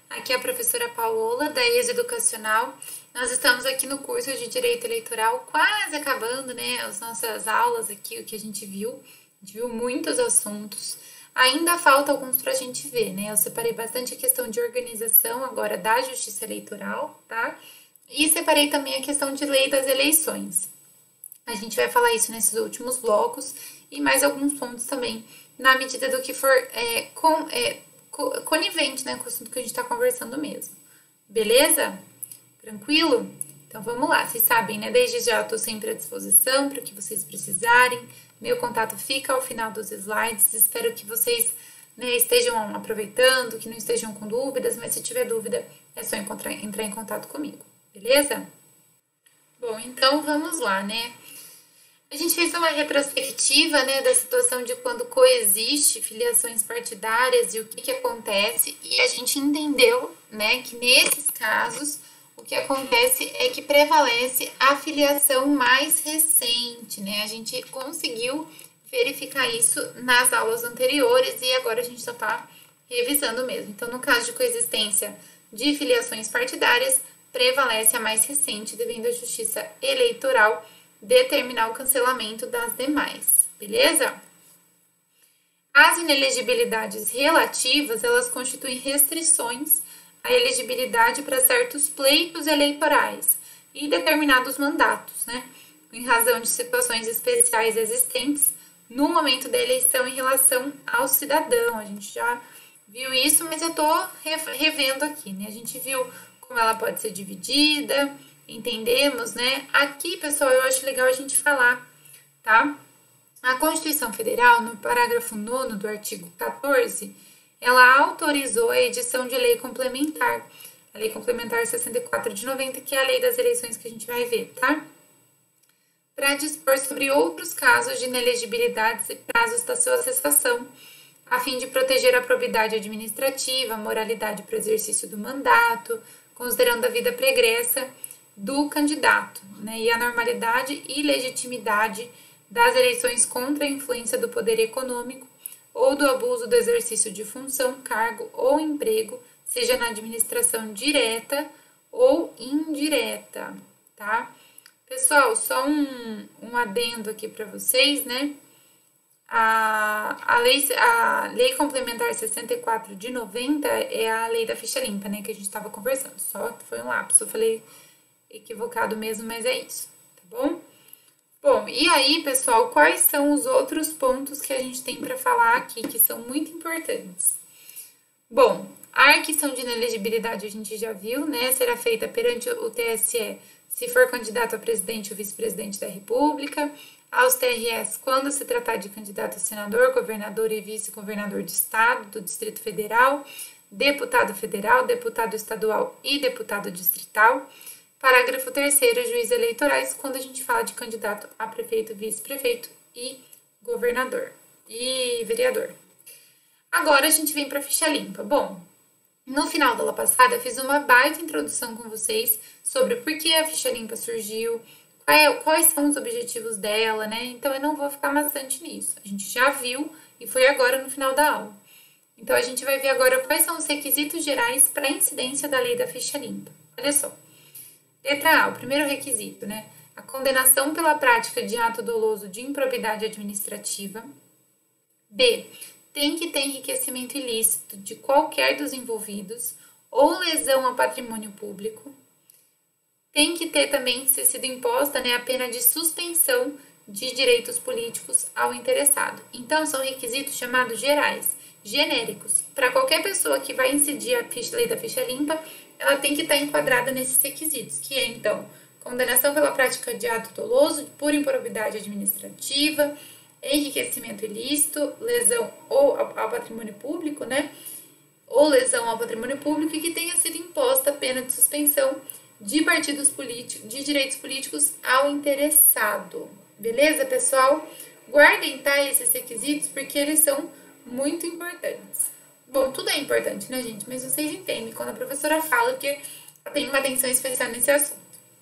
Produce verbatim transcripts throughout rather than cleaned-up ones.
Aqui é a professora Paola, da E S Educacional. Nós estamos aqui no curso de Direito Eleitoral, quase acabando, né, as nossas aulas aqui, o que a gente viu. A gente viu muitos assuntos. Ainda falta alguns para a gente ver, né? Eu separei bastante a questão de organização agora da Justiça Eleitoral, tá? E separei também a questão de lei das eleições. A gente vai falar isso nesses últimos blocos e mais alguns pontos também, na medida do que for é, com, é, conivente, né, com o assunto que a gente está conversando mesmo. Beleza? Tranquilo? Então vamos lá, vocês sabem, né? Desde já eu estou sempre à disposição para o que vocês precisarem. Meu contato fica ao final dos slides. Espero que vocês, né, estejam aproveitando, que não estejam com dúvidas, mas se tiver dúvida é só encontrar, entrar em contato comigo, beleza? Bom, então vamos lá, né? A gente fez uma retrospectiva, né, da situação de quando coexiste filiações partidárias e o que, que acontece, e a gente entendeu, né, que nesses casos o que acontece é que prevalece a filiação mais recente, né? A gente conseguiu verificar isso nas aulas anteriores e agora a gente só está revisando mesmo. Então, no caso de coexistência de filiações partidárias, prevalece a mais recente, devendo a Justiça Eleitoral determinar o cancelamento das demais, beleza? As inelegibilidades relativas, elas constituem restrições à elegibilidade para certos pleitos eleitorais e determinados mandatos, né? Em razão de situações especiais existentes no momento da eleição em relação ao cidadão. A gente já viu isso, mas eu tô revendo aqui, né? A gente viu como ela pode ser dividida, entendemos, né? Aqui, pessoal, eu acho legal a gente falar, tá? A Constituição Federal, no parágrafo nono do artigo quatorze, ela autorizou a edição de lei complementar, a Lei Complementar sessenta e quatro de noventa, que é a lei das eleições que a gente vai ver, tá? Para dispor sobre outros casos de inelegibilidades e prazos da sua cessação, a fim de proteger a probidade administrativa, a moralidade para o exercício do mandato, considerando a vida pregressa do candidato, né, e a normalidade e legitimidade das eleições contra a influência do poder econômico ou do abuso do exercício de função, cargo ou emprego, seja na administração direta ou indireta, tá? Pessoal, só um, um adendo aqui para vocês, né? A, a, lei, a Lei Complementar sessenta e quatro de noventa é a lei da ficha limpa, né, que a gente estava conversando, só foi um lapso, eu falei equivocado mesmo, mas é isso, tá bom? Bom, e aí, pessoal, quais são os outros pontos que a gente tem para falar aqui, que são muito importantes? Bom, a arquição de inelegibilidade a gente já viu, né, será feita perante o T S E se for candidato a presidente ou vice-presidente da República, aos T R Es quando se tratar de candidato a senador, governador e vice-governador de estado, do Distrito Federal, deputado federal, deputado estadual e deputado distrital. Parágrafo terceiro, juízes eleitorais, quando a gente fala de candidato a prefeito, vice-prefeito e governador e vereador. Agora a gente vem para a ficha limpa. Bom, no final da aula passada eu fiz uma baita introdução com vocês sobre por que a ficha limpa surgiu, quais são os objetivos dela, né? Então eu não vou ficar maçante nisso. A gente já viu e foi agora no final da aula. Então a gente vai ver agora quais são os requisitos gerais para a incidência da lei da ficha limpa. Olha só. Letra A, o primeiro requisito, né? A condenação pela prática de ato doloso de improbidade administrativa. B, tem que ter enriquecimento ilícito de qualquer dos envolvidos ou lesão ao patrimônio público. Tem que ter também se sido imposta, né, a pena de suspensão de direitos políticos ao interessado. Então, são requisitos chamados gerais, genéricos. Para qualquer pessoa que vai incidir a ficha, lei da ficha limpa, ela tem que estar enquadrada nesses requisitos, que é, então, condenação pela prática de ato doloso por improbidade administrativa, enriquecimento ilícito, lesão ou ao patrimônio público, né? Ou lesão ao patrimônio público e que tenha sido imposta a pena de suspensão de partidos políticos, de direitos políticos ao interessado. Beleza, pessoal? Guardem, tá, esses requisitos, porque eles são muito importantes. Bom, tudo é importante, né, gente? Mas vocês entendem quando a professora fala que tem uma atenção especial nesse assunto.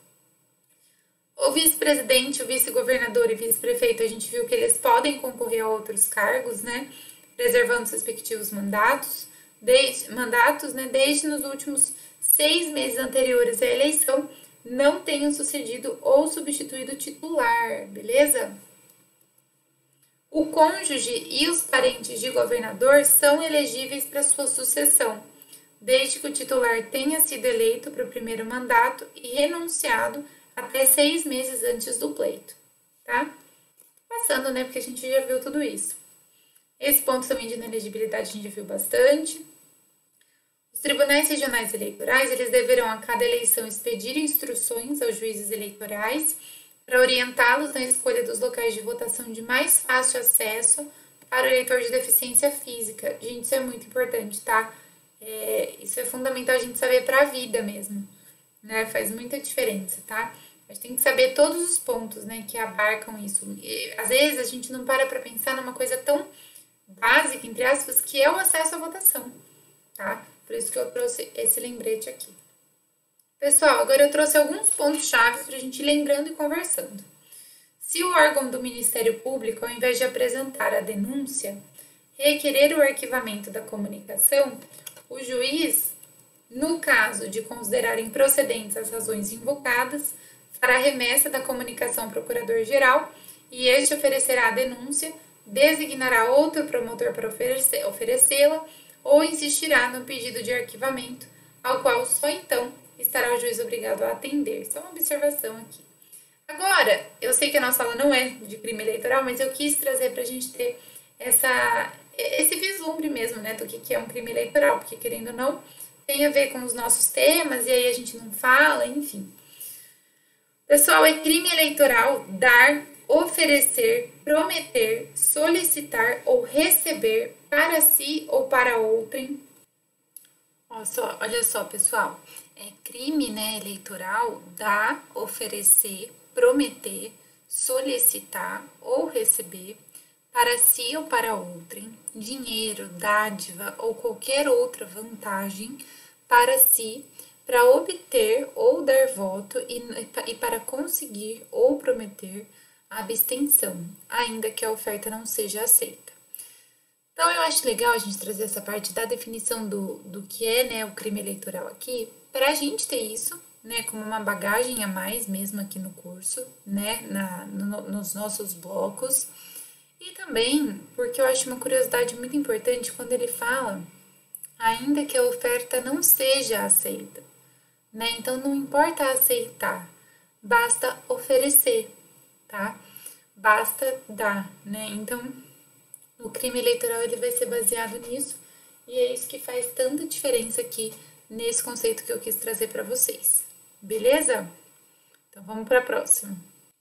O vice-presidente, o vice-governador e vice-prefeito, a gente viu que eles podem concorrer a outros cargos, né? Preservando seus respectivos mandatos. desde, mandatos, né, desde nos últimos seis meses anteriores à eleição, não tenham sucedido ou substituído o titular, beleza? O cônjuge e os parentes de governador são elegíveis para sua sucessão, desde que o titular tenha sido eleito para o primeiro mandato e renunciado até seis meses antes do pleito, tá? Passando, né, porque a gente já viu tudo isso. Esse ponto também de inelegibilidade a gente já viu bastante. Os tribunais regionais eleitorais, eles deverão a cada eleição expedir instruções aos juízes eleitorais para orientá-los na escolha dos locais de votação de mais fácil acesso para o eleitor de deficiência física. Gente, isso é muito importante, tá? É, isso é fundamental a gente saber para a vida mesmo, né? Faz muita diferença, tá? A gente tem que saber todos os pontos, né, que abarcam isso. E, às vezes a gente não para para pensar numa coisa tão básica, entre aspas, que é o acesso à votação, tá? Por isso que eu trouxe esse lembrete aqui. Pessoal, agora eu trouxe alguns pontos-chave para a gente ir lembrando e conversando. Se o órgão do Ministério Público, ao invés de apresentar a denúncia, requerer o arquivamento da comunicação, o juiz, no caso de considerar improcedentes as razões invocadas, fará remessa da comunicação ao procurador-geral e este oferecerá a denúncia, designará outro promotor para oferecê-la ou insistirá no pedido de arquivamento, ao qual só então estará o juiz obrigado a atender. Só uma observação aqui. Agora, eu sei que a nossa aula não é de crime eleitoral, mas eu quis trazer para a gente ter essa, esse vislumbre mesmo, né, do que é um crime eleitoral, porque querendo ou não, tem a ver com os nossos temas e aí a gente não fala, enfim. Pessoal, é crime eleitoral dar, oferecer, prometer, solicitar ou receber para si ou para outrem. Olha só, olha só, pessoal, é crime, né, eleitoral dar, oferecer, prometer, solicitar ou receber para si ou para outrem dinheiro, dádiva ou qualquer outra vantagem para si, para obter ou dar voto e, e para conseguir ou prometer a abstenção, ainda que a oferta não seja aceita. Então, eu acho legal a gente trazer essa parte da definição do, do que é, né, o crime eleitoral aqui, para a gente ter isso, né, como uma bagagem a mais mesmo aqui no curso, né, na, no, nos nossos blocos. E também porque eu acho uma curiosidade muito importante quando ele fala, ainda que a oferta não seja aceita, né, então não importa aceitar, basta oferecer, tá? Basta dar, né, então o crime eleitoral ele vai ser baseado nisso e é isso que faz tanta diferença aqui nesse conceito que eu quis trazer para vocês. Beleza? Então vamos para a próxima.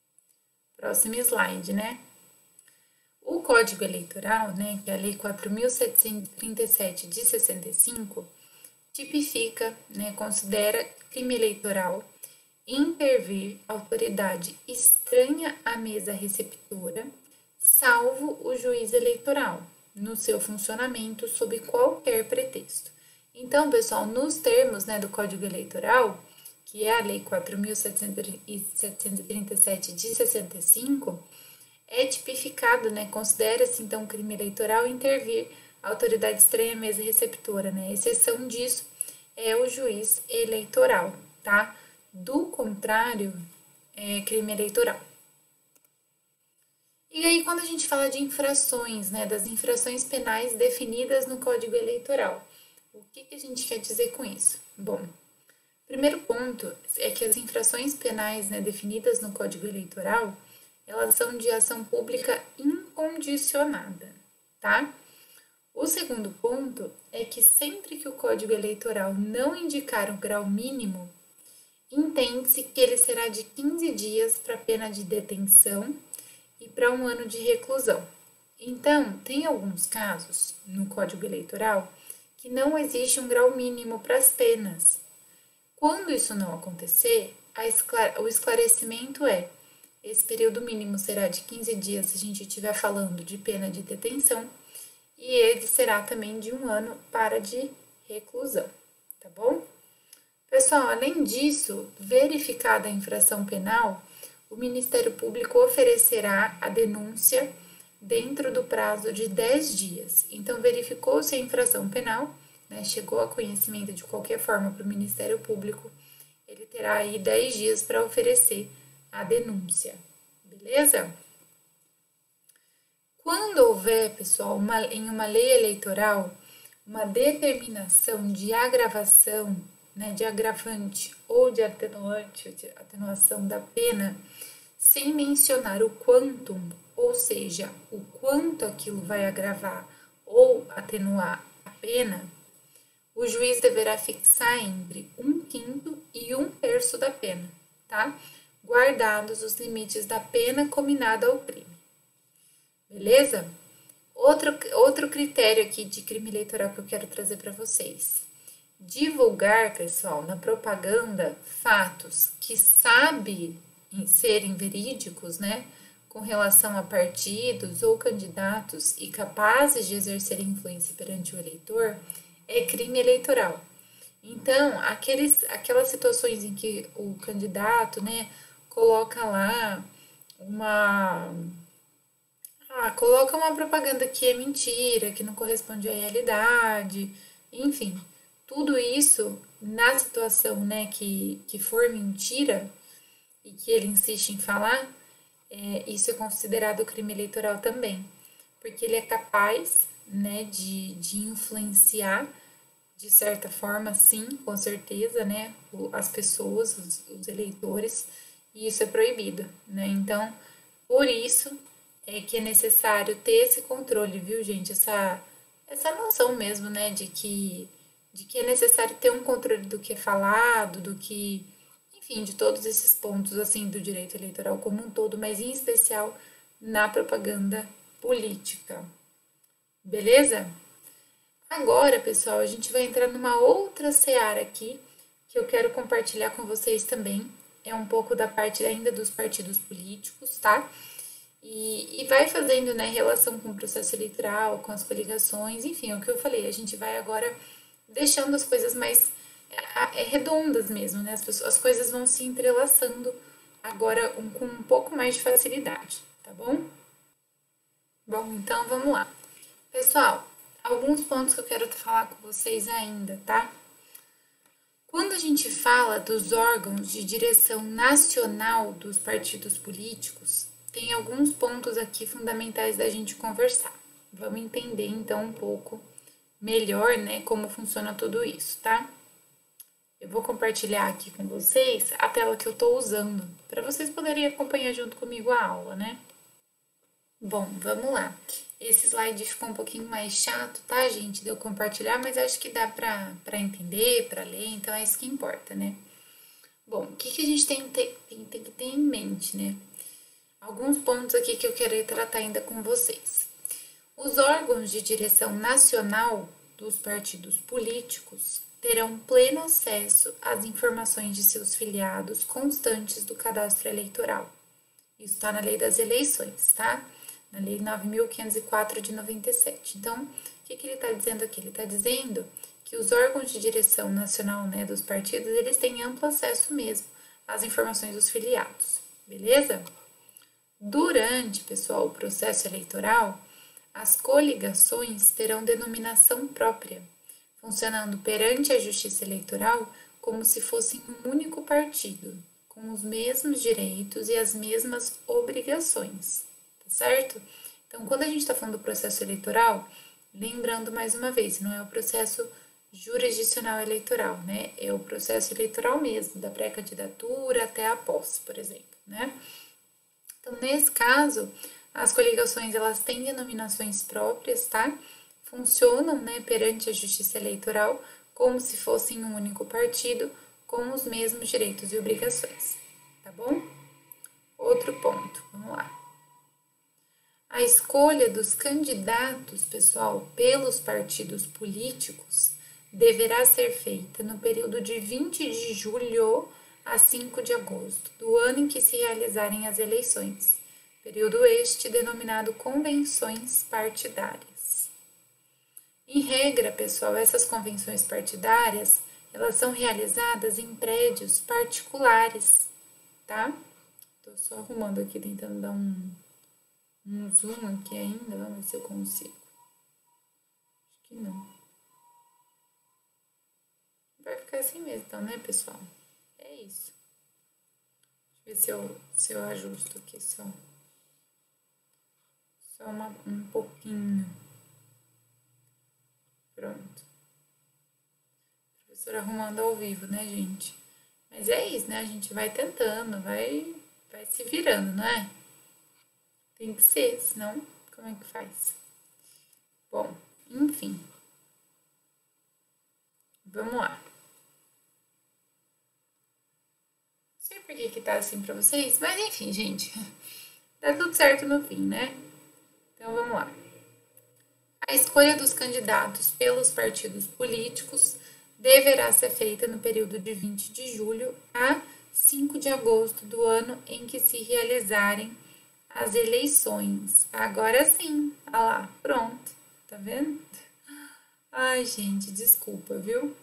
Próximo slide, né? O Código Eleitoral, né, que é a Lei quatro mil setecentos e trinta e sete de sessenta e cinco, tipifica, né, considera crime eleitoral intervir autoridade estranha à mesa receptora, salvo o juiz eleitoral, no seu funcionamento sob qualquer pretexto. Então, pessoal, nos termos, né, do Código Eleitoral, que é a Lei quatro mil setecentos e trinta e sete de sessenta e cinco, é tipificado, né, considera-se então crime eleitoral intervir a autoridade estranha à mesa receptora, né? A exceção disso é o juiz eleitoral, tá? Do contrário, é crime eleitoral. E aí, quando a gente fala de infrações, né, das infrações penais definidas no Código Eleitoral, o que, que a gente quer dizer com isso? Bom, primeiro ponto é que as infrações penais, né, definidas no Código Eleitoral, elas são de ação pública incondicionada, tá? O segundo ponto é que sempre que o Código Eleitoral não indicar o grau mínimo, entende-se que ele será de quinze dias para pena de detenção e para um ano de reclusão. Então, tem alguns casos no Código Eleitoral que não existe um grau mínimo para as penas. Quando isso não acontecer, a esclare- o esclarecimento é: esse período mínimo será de quinze dias se a gente estiver falando de pena de detenção e ele será também de um ano para de reclusão, tá bom? Pessoal, além disso, verificada a infração penal, o Ministério Público oferecerá a denúncia dentro do prazo de dez dias. Então, verificou-se a infração penal, né, chegou a conhecimento de qualquer forma para o Ministério Público, ele terá aí dez dias para oferecer a denúncia, beleza? Quando houver, pessoal, uma, em uma lei eleitoral, uma determinação de agravação, né, de agravante ou de atenuante, de atenuação da pena, sem mencionar o quantum, ou seja, o quanto aquilo vai agravar ou atenuar a pena, o juiz deverá fixar entre um quinto e um terço da pena, tá? Guardados os limites da pena combinada ao crime. Beleza? Outro, outro critério aqui de crime eleitoral que eu quero trazer para vocês. Divulgar, pessoal, na propaganda, fatos que sabe serem verídicos, né? Com relação a partidos ou candidatos e capazes de exercer influência perante o eleitor, é crime eleitoral. Então, aqueles, aquelas situações em que o candidato, né, coloca lá uma... Ah, coloca uma propaganda que é mentira, que não corresponde à realidade, enfim, tudo isso na situação, né, que, que for mentira e que ele insiste em falar, é, isso é considerado crime eleitoral também, porque ele é capaz, né, de, de influenciar de certa forma, sim, com certeza, né, as pessoas, os, os eleitores, e isso é proibido, né, então, por isso é que é necessário ter esse controle, viu, gente? Essa, essa noção mesmo, né, de que, de que é necessário ter um controle do que é falado, do que, enfim, de todos esses pontos, assim, do direito eleitoral como um todo, mas em especial na propaganda política. Beleza? Agora, pessoal, a gente vai entrar numa outra seara aqui, que eu quero compartilhar com vocês também. É um pouco da parte ainda dos partidos políticos, tá? E, e vai fazendo, né, relação com o processo eleitoral, com as coligações, enfim, é o que eu falei, a gente vai agora deixando as coisas mais é, é, redondas mesmo, né, as, pessoas, as coisas vão se entrelaçando agora um, com um pouco mais de facilidade, tá bom? Bom, então vamos lá. Pessoal, alguns pontos que eu quero falar com vocês ainda, tá? Quando a gente fala dos órgãos de direção nacional dos partidos políticos, tem alguns pontos aqui fundamentais da gente conversar. Vamos entender, então, um pouco melhor, né, como funciona tudo isso, tá? Eu vou compartilhar aqui com vocês a tela que eu tô usando, para vocês poderem acompanhar junto comigo a aula, né? Bom, vamos lá. Esse slide ficou um pouquinho mais chato, tá, gente, de eu compartilhar, mas acho que dá pra, pra entender, pra ler, então é isso que importa, né? Bom, o que, que a gente tem, tem, tem que ter em mente, né? Alguns pontos aqui que eu quero tratar ainda com vocês. Os órgãos de direção nacional dos partidos políticos terão pleno acesso às informações de seus filiados constantes do cadastro eleitoral. Isso está na Lei das Eleições, tá? Na Lei nove mil quinhentos e quatro de noventa e sete. Então, o que, que ele está dizendo aqui? Ele está dizendo que os órgãos de direção nacional, né, dos partidos, eles têm amplo acesso mesmo às informações dos filiados, beleza? Durante, pessoal, o processo eleitoral, as coligações terão denominação própria, funcionando perante a Justiça Eleitoral como se fossem um único partido, com os mesmos direitos e as mesmas obrigações, tá certo? Então, quando a gente está falando do processo eleitoral, lembrando mais uma vez, não é o processo jurisdicional eleitoral, né? É o processo eleitoral mesmo, da pré-candidatura até a posse, por exemplo, né? Então, nesse caso, as coligações, elas têm denominações próprias, tá? Funcionam, né, perante a Justiça Eleitoral como se fossem um único partido, com os mesmos direitos e obrigações, tá bom? Outro ponto, vamos lá. A escolha dos candidatos, pessoal, pelos partidos políticos deverá ser feita no período de vinte de julho a cinco de agosto, do ano em que se realizarem as eleições, período este denominado convenções partidárias. Em regra, pessoal, essas convenções partidárias, elas são realizadas em prédios particulares, tá? Tô só arrumando aqui, tentando dar um, um zoom aqui ainda, vamos ver se eu consigo. Acho que não. vai ficar assim mesmo, então, né, pessoal? É isso. Deixa eu ver se eu, se eu ajusto aqui só. Só uma, um pouquinho. Pronto. Professora arrumando ao vivo, né, gente? Mas é isso, né? A gente vai tentando, vai, vai se virando, não é? Tem que ser, senão como é que faz? Bom, enfim. Vamos lá. Não sei por que que tá assim pra vocês, mas enfim, gente. Tá tudo certo no fim, né? Então vamos lá. A escolha dos candidatos pelos partidos políticos deverá ser feita no período de vinte de julho a cinco de agosto do ano em que se realizarem as eleições. Agora sim, olha lá, pronto, tá vendo? Ai, gente, desculpa, viu?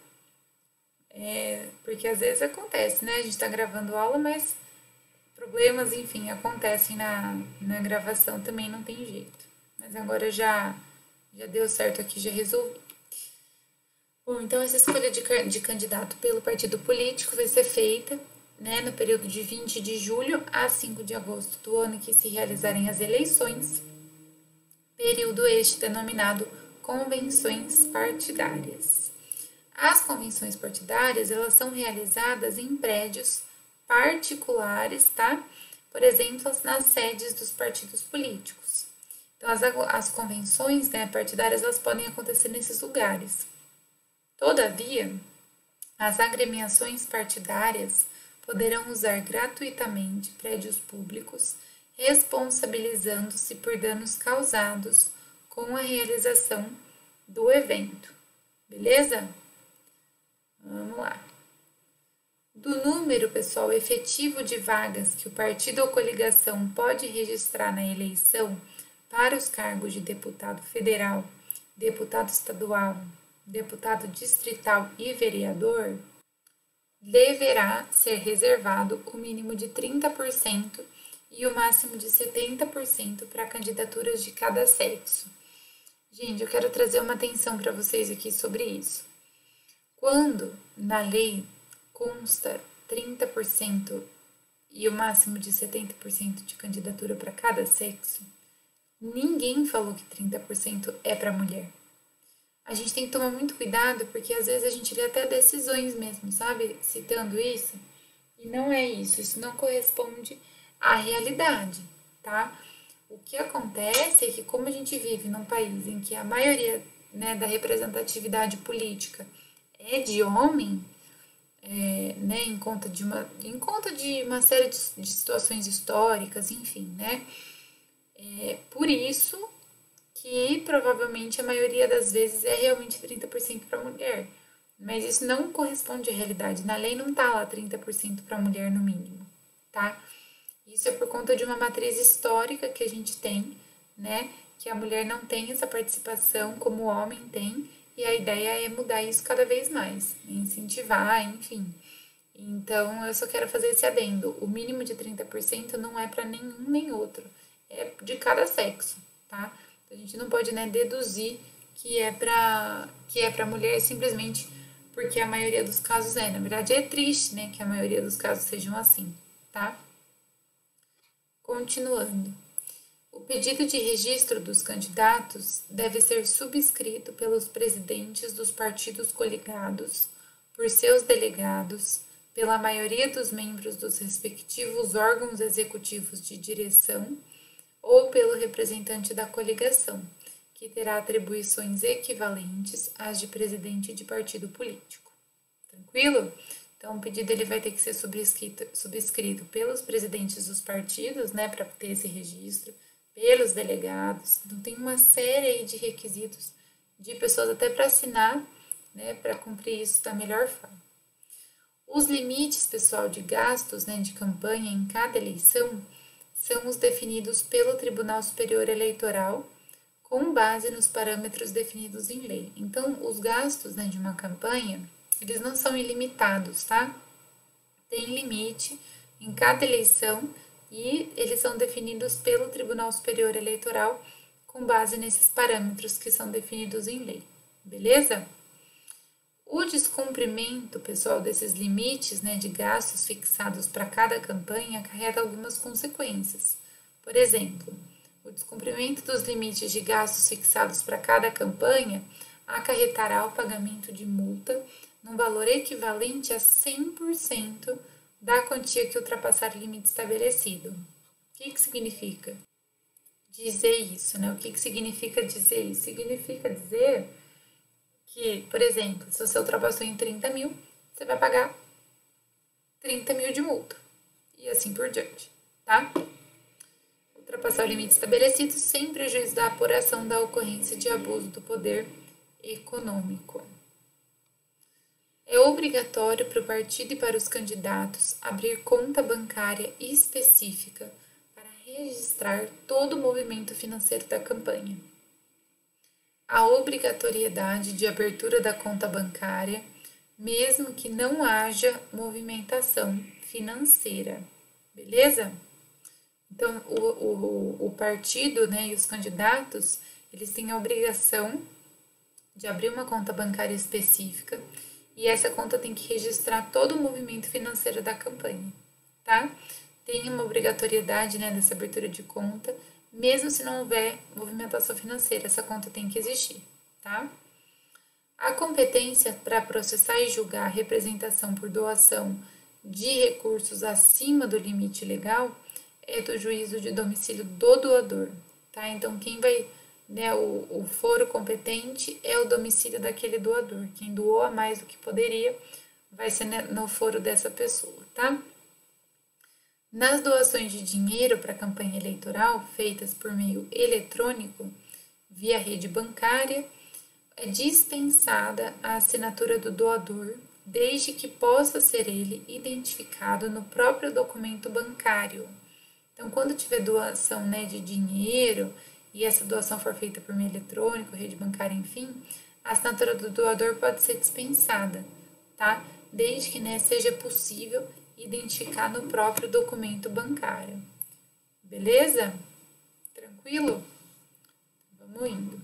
É, porque às vezes acontece, né? A gente tá gravando aula, mas problemas, enfim, acontecem na, na gravação também, não tem jeito. Mas agora já, já deu certo aqui, já resolvi. Bom, então essa escolha de, de candidato pelo partido político vai ser feita, né, no período de vinte de julho a cinco de agosto do ano em que se realizarem as eleições, período este denominado convenções partidárias. As convenções partidárias, elas são realizadas em prédios particulares, tá? Por exemplo, nas sedes dos partidos políticos. Então, as, as convenções, né, partidárias, elas podem acontecer nesses lugares. Todavia, as agremiações partidárias poderão usar gratuitamente prédios públicos, responsabilizando-se por danos causados com a realização do evento. Beleza? Vamos lá. Do número, pessoal, efetivo de vagas que o partido ou coligação pode registrar na eleição para os cargos de deputado federal, deputado estadual, deputado distrital e vereador, deverá ser reservado o mínimo de trinta por cento e o máximo de setenta por cento para candidaturas de cada sexo. Gente, eu quero trazer uma atenção para vocês aqui sobre isso. Quando na lei consta trinta por cento e o máximo de setenta por cento de candidatura para cada sexo, ninguém falou que trinta por cento é para mulher. A gente tem que tomar muito cuidado, porque às vezes a gente lê até decisões mesmo, sabe? Citando isso. E não é isso, isso não corresponde à realidade, tá? O que acontece é que, como a gente vive num país em que a maioria, né, da representatividade política é de homem, é, né, em conta de uma, em conta de uma série de, de situações históricas, enfim, né? É, por isso que provavelmente a maioria das vezes é realmente trinta por cento para mulher. Mas isso não corresponde à realidade. Na lei não tá lá trinta por cento para mulher no mínimo, tá? Isso é por conta de uma matriz histórica que a gente tem, né? Que a mulher não tem essa participação como o homem tem, e a ideia é mudar isso cada vez mais, incentivar, enfim. Então, eu só quero fazer esse adendo. O mínimo de trinta por cento não é para nenhum nem outro, é de cada sexo, tá? A gente não pode, né, deduzir que é para que é para mulher simplesmente porque a maioria dos casos é. Na verdade, é triste, né, que a maioria dos casos sejam assim, tá? Continuando. O pedido de registro dos candidatos deve ser subscrito pelos presidentes dos partidos coligados, por seus delegados, pela maioria dos membros dos respectivos órgãos executivos de direção ou pelo representante da coligação, que terá atribuições equivalentes às de presidente de partido político. Tranquilo? Então, o pedido ele vai ter que ser subscrito, subscrito pelos presidentes dos partidos, né, para ter esse registro, pelos delegados. Então, tem uma série aí de requisitos de pessoas até para assinar, né, para cumprir isso da melhor forma. Os limites, pessoal, de gastos, né, de campanha em cada eleição são os definidos pelo Tribunal Superior Eleitoral, com base nos parâmetros definidos em lei. Então, os gastos, né, de uma campanha, eles não são ilimitados, tá? Tem limite em cada eleição e eles são definidos pelo Tribunal Superior Eleitoral com base nesses parâmetros que são definidos em lei, beleza? O descumprimento, pessoal, desses limites, né, de gastos fixados para cada campanha acarreta algumas consequências. Por exemplo, o descumprimento dos limites de gastos fixados para cada campanha acarretará o pagamento de multa num valor equivalente a cem por cento da quantia que ultrapassar o limite estabelecido. O que, que significa dizer isso, né? O que, que significa dizer isso? Significa dizer que, por exemplo, se você ultrapassou em trinta mil, você vai pagar trinta mil de multa. E assim por diante, tá? Ultrapassar o limite estabelecido sem prejuízo da apuração da ocorrência de abuso do poder econômico. É obrigatório para o partido e para os candidatos abrir conta bancária específica para registrar todo o movimento financeiro da campanha. A obrigatoriedade de abertura da conta bancária, mesmo que não haja movimentação financeira, beleza? Então, o, o, o partido, né, e os candidatos, eles têm a obrigação de abrir uma conta bancária específica e essa conta tem que registrar todo o movimento financeiro da campanha, tá? Tem uma obrigatoriedade, né, dessa abertura de conta, mesmo se não houver movimentação financeira, essa conta tem que existir, tá? A competência para processar e julgar a representação por doação de recursos acima do limite legal é do juízo de domicílio do doador, tá? Então, quem vai, né, o, o foro competente é o domicílio daquele doador. Quem doou a mais do que poderia vai ser no foro dessa pessoa, tá? Nas doações de dinheiro para campanha eleitoral feitas por meio eletrônico, via rede bancária, é dispensada a assinatura do doador, desde que possa ser ele identificado no próprio documento bancário. Então, quando tiver doação, né, de dinheiro e essa doação for feita por meio eletrônico, rede bancária, enfim, a assinatura do doador pode ser dispensada, tá? Desde que, né, seja possível identificar no próprio documento bancário. Beleza? Tranquilo? Vamos indo.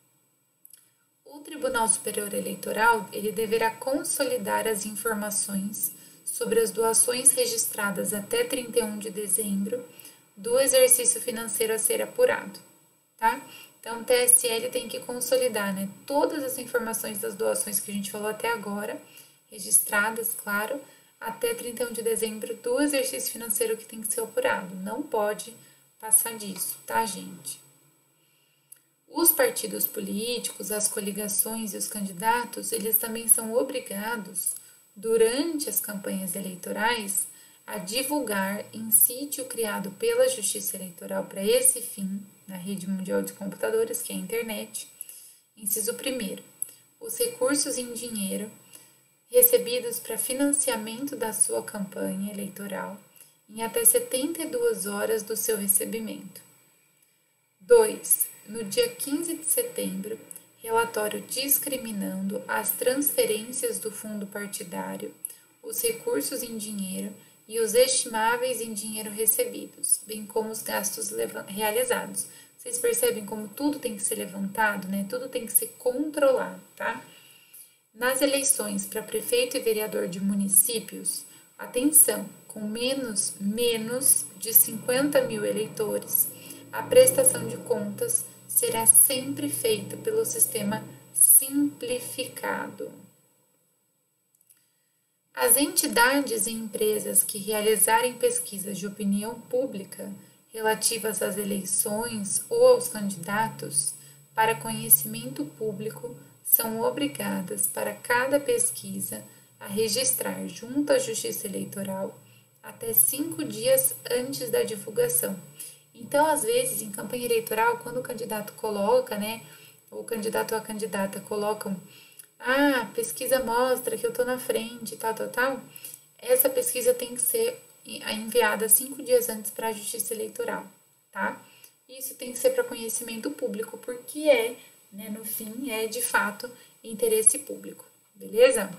O Tribunal Superior Eleitoral, ele deverá consolidar as informações sobre as doações registradas até trinta e um de dezembro do exercício financeiro a ser apurado, tá? Então, o T S L tem que consolidar, né, todas as informações das doações que a gente falou até agora, registradas, claro, até trinta e um de dezembro do exercício financeiro que tem que ser apurado. Não pode passar disso, tá, gente? Os partidos políticos, as coligações e os candidatos, eles também são obrigados, durante as campanhas eleitorais, a divulgar em sítio criado pela Justiça Eleitoral para esse fim, na rede mundial de computadores, que é a internet, inciso primeiro, os recursos em dinheiro recebidos para financiamento da sua campanha eleitoral em até setenta e duas horas do seu recebimento. dois. No dia quinze de setembro, relatório discriminando as transferências do fundo partidário, os recursos em dinheiro e os estimáveis em dinheiro recebidos, bem como os gastos realizados. Vocês percebem como tudo tem que ser levantado, né? Tudo tem que ser controlado, tá? Nas eleições para prefeito e vereador de municípios, atenção, com menos, menos de cinquenta mil eleitores, a prestação de contas será sempre feita pelo sistema simplificado. As entidades e empresas que realizarem pesquisas de opinião pública relativas às eleições ou aos candidatos para conhecimento público são obrigadas, para cada pesquisa, a registrar junto à Justiça Eleitoral até cinco dias antes da divulgação. Então, às vezes, em campanha eleitoral, quando o candidato coloca, né, ou o candidato ou a candidata colocam, ah, a pesquisa mostra que eu estou na frente, tal, tal, tal, essa pesquisa tem que ser enviada cinco dias antes para a Justiça Eleitoral, tá? Isso tem que ser para conhecimento público, porque é, né, no fim, é de fato interesse público, beleza?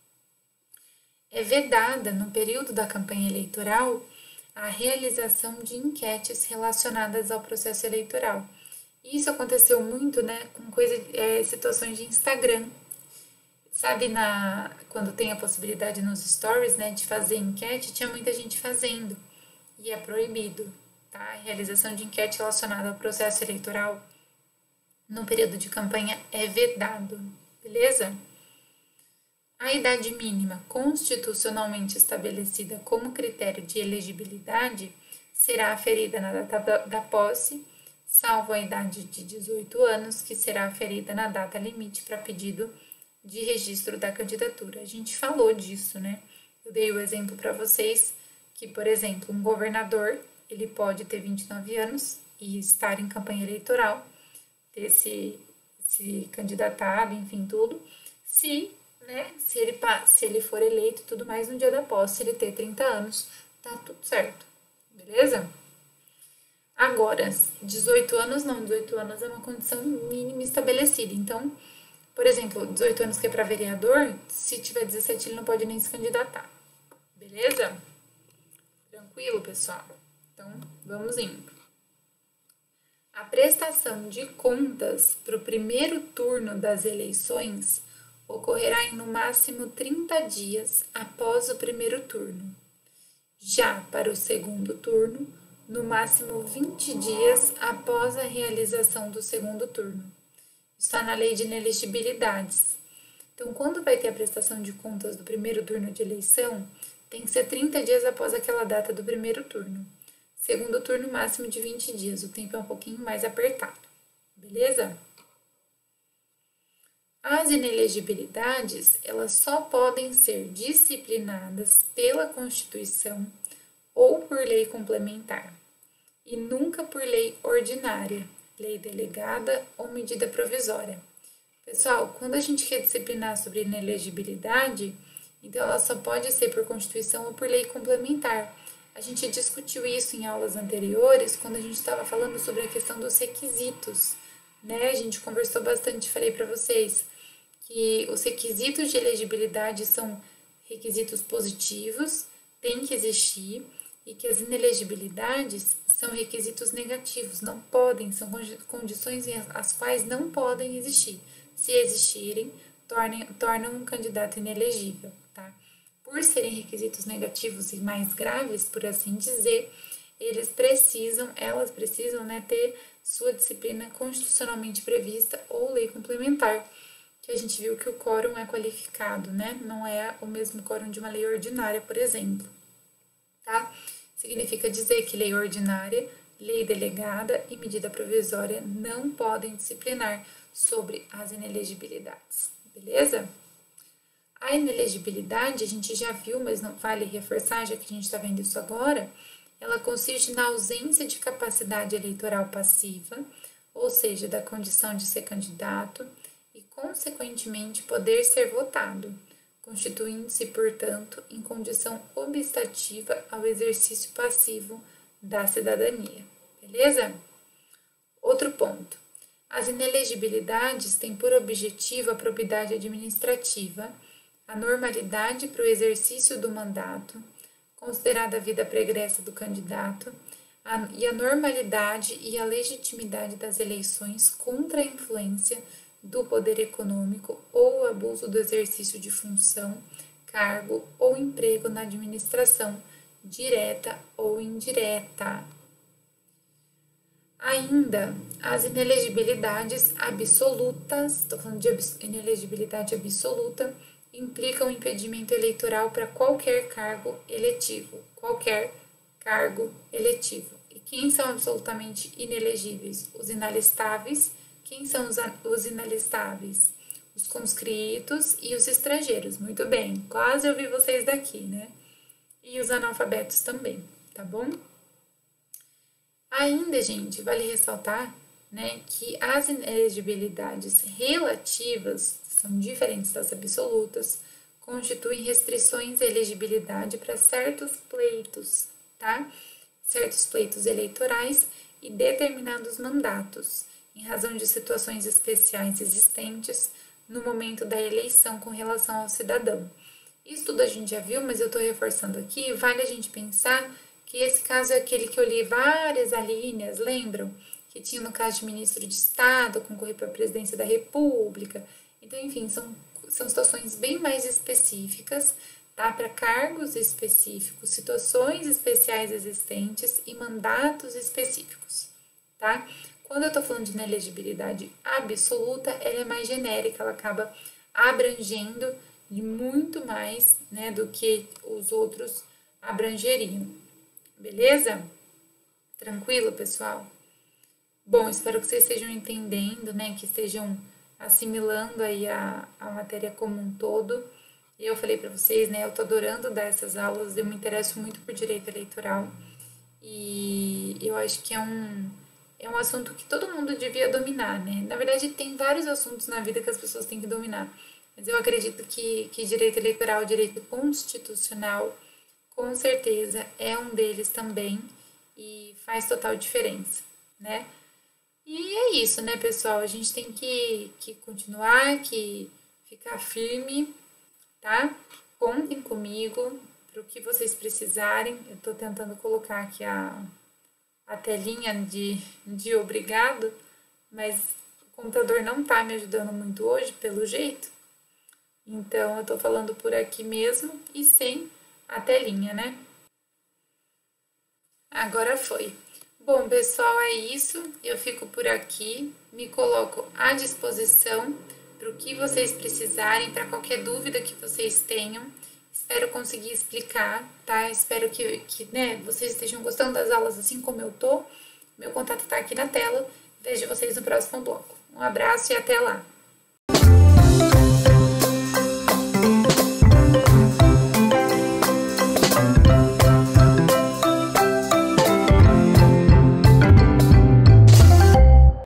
É vedada, no período da campanha eleitoral, a realização de enquetes relacionadas ao processo eleitoral. Isso aconteceu muito, né, com coisa, é, situações de Instagram. Sabe, na, quando tem a possibilidade nos stories, né, de fazer enquete, tinha muita gente fazendo. E é proibido, tá? A realização de enquete relacionada ao processo eleitoral no período de campanha é vedado, beleza? A idade mínima constitucionalmente estabelecida como critério de elegibilidade será aferida na data da posse, salvo a idade de dezoito anos, que será aferida na data limite para pedido de registro da candidatura. A gente falou disso, né? Eu dei o exemplo para vocês que, por exemplo, um governador, ele pode ter vinte e nove anos e estar em campanha eleitoral, ter se, se candidatado, enfim, tudo, se, né, se ele, se ele for eleito e tudo mais no dia da posse, ele ter trinta anos, tá tudo certo, beleza? Agora, dezoito anos não, dezoito anos é uma condição mínima estabelecida, então, por exemplo, dezoito anos que é para vereador, se tiver dezessete ele não pode nem se candidatar, beleza? Tranquilo, pessoal? Então, vamos indo. A prestação de contas para o primeiro turno das eleições ocorrerá em no máximo trinta dias após o primeiro turno. Já para o segundo turno, no máximo vinte dias após a realização do segundo turno. Está na lei de inelegibilidades. Então, quando vai ter a prestação de contas do primeiro turno de eleição, tem que ser trinta dias após aquela data do primeiro turno. Segundo turno, máximo de vinte dias. O tempo é um pouquinho mais apertado. Beleza? As inelegibilidades, elas só podem ser disciplinadas pela Constituição ou por lei complementar, e nunca por lei ordinária, lei delegada ou medida provisória. Pessoal, quando a gente quer disciplinar sobre inelegibilidade, então ela só pode ser por Constituição ou por lei complementar. A gente discutiu isso em aulas anteriores, quando a gente estava falando sobre a questão dos requisitos, né? A gente conversou bastante, falei para vocês que os requisitos de elegibilidade são requisitos positivos, tem que existir, e que as inelegibilidades são requisitos negativos, não podem, são condições as quais não podem existir. Se existirem, tornem, tornam um candidato inelegível, tá? Por serem requisitos negativos e mais graves, por assim dizer, eles precisam, elas precisam, né, ter sua disciplina constitucionalmente prevista ou lei complementar, que a gente viu que o quórum é qualificado, né? Não é o mesmo quórum de uma lei ordinária, por exemplo, tá? Significa dizer que lei ordinária, lei delegada e medida provisória não podem disciplinar sobre as inelegibilidades, beleza? A inelegibilidade, a gente já viu, mas não vale reforçar, já que a gente está vendo isso agora, ela consiste na ausência de capacidade eleitoral passiva, ou seja, da condição de ser candidato e, consequentemente, poder ser votado, constituindo-se, portanto, em condição obstativa ao exercício passivo da cidadania. Beleza? Outro ponto. As inelegibilidades têm por objetivo a probidade administrativa, a normalidade para o exercício do mandato, considerada a vida pregressa do candidato, a, e a normalidade e a legitimidade das eleições contra a influência do poder econômico ou o abuso do exercício de função, cargo ou emprego na administração, direta ou indireta. Ainda, as inelegibilidades absolutas, estou falando de inelegibilidade absoluta, implicam impedimento eleitoral para qualquer cargo eletivo, qualquer cargo eletivo. E quem são absolutamente inelegíveis? Os inalistáveis. Quem são os inalistáveis? Os conscritos e os estrangeiros. Muito bem, quase eu vi vocês daqui, né? E os analfabetos também, tá bom? Ainda, gente, vale ressaltar, né, que as inelegibilidades relativas, que são diferentes das absolutas, constituem restrições à elegibilidade para certos pleitos, tá? Certos pleitos eleitorais e determinados mandatos, em razão de situações especiais existentes no momento da eleição com relação ao cidadão. Isso tudo a gente já viu, mas eu estou reforçando aqui, vale a gente pensar que esse caso é aquele que eu li várias alíneas, lembram? Que tinha no caso de ministro de Estado, concorrer para a presidência da República. Então, enfim, são são situações bem mais específicas, tá? Para cargos específicos, situações especiais existentes e mandatos específicos, tá? Quando eu tô falando de inelegibilidade absoluta, ela é mais genérica, ela acaba abrangendo de muito mais, né, do que os outros abrangeriam. Beleza? Tranquilo, pessoal? Bom, espero que vocês estejam entendendo, né, que estejam assimilando aí a, a matéria como um todo. E eu falei para vocês, né, eu tô adorando dar essas aulas, eu me interesso muito por direito eleitoral e eu acho que é um, é um assunto que todo mundo devia dominar, né? Na verdade, tem vários assuntos na vida que as pessoas têm que dominar, mas eu acredito que, que direito eleitoral, direito constitucional, com certeza é um deles também e faz total diferença, né? E é isso, né, pessoal? A gente tem que, que continuar, que ficar firme, tá? Contem comigo para o que vocês precisarem. Eu estou tentando colocar aqui a, a telinha de, de obrigado, mas o computador não está me ajudando muito hoje, pelo jeito. Então, eu estou falando por aqui mesmo e sem a telinha, né? Agora foi. Bom, pessoal, é isso. Eu fico por aqui. Me coloco à disposição para o que vocês precisarem, para qualquer dúvida que vocês tenham. Espero conseguir explicar, tá? Espero que, que né, vocês estejam gostando das aulas assim como eu tô. Meu contato está aqui na tela. Vejo vocês no próximo bloco. Um abraço e até lá!